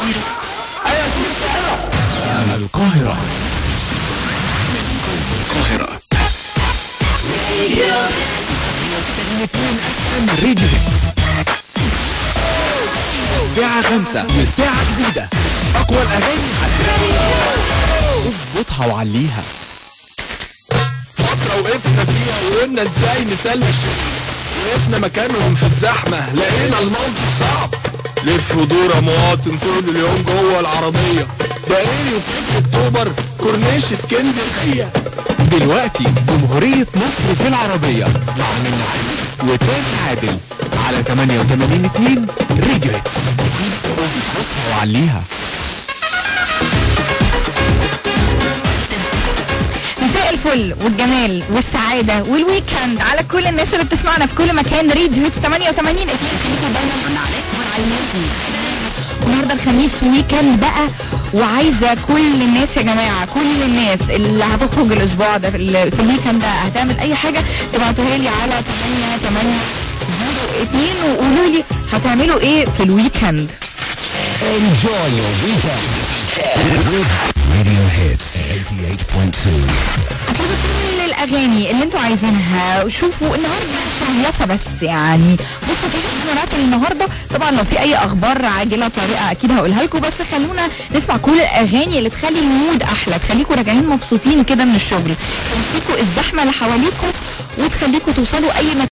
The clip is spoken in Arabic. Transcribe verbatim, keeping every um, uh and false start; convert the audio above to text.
القاهرة. أيوة القاهرة. القاهرة. القاهرة. راديو هيتس. الساعة خمسة والساعة جديدة. أقوى الأغاني اظبطها وعليها. فترة وقفنا فيها وقلنا ازاي نسلي الشغل. وقفنا مكانهم في الزحمة لقينا الموقف صعب. لف ودور يا مواطن طول اليوم جوه العربية. دائري وكيف اكتوبر كورنيش اسكندرية. دلوقتي جمهورية مصر في العربية مع منى علي وتاني عادل على تمانية وتمانين اتنين راديو هيتس. اظبطها وعليها. مساء الفل والجمال والسعادة والويكند على كل الناس اللي بتسمعنا في كل مكان. راديو هيتس تمانية وتمانين اتنين خليكم دايما على النهارده الخميس ويكند بقى، وعايزه كل الناس يا جماعه، كل الناس اللي هتخرج الاسبوع ده في الويكند ده هتعمل اي حاجه تبعتوها لي على تمانية تمانية صفر اتنين وقولوا لي هتعملوا ايه في الويكند. Enjoy your weekend. Radio Hits ثمانية وثمانين فاصلة اتنين. هتلاقوا كل الاغاني اللي انتوا عايزينها. شوفوا النهارده شهيصه بس يعني. بصوا في حلقات النهارده طبعا لو في اي اخبار عاجله طريقه اكيد هقولها لكم، بس خلونا نسمع كل الاغاني اللي تخلي المود احلى، تخليكم راجعين مبسوطين كده من الشغل، تمسكوا الزحمه اللي حواليكم وتخليكم توصلوا اي مكان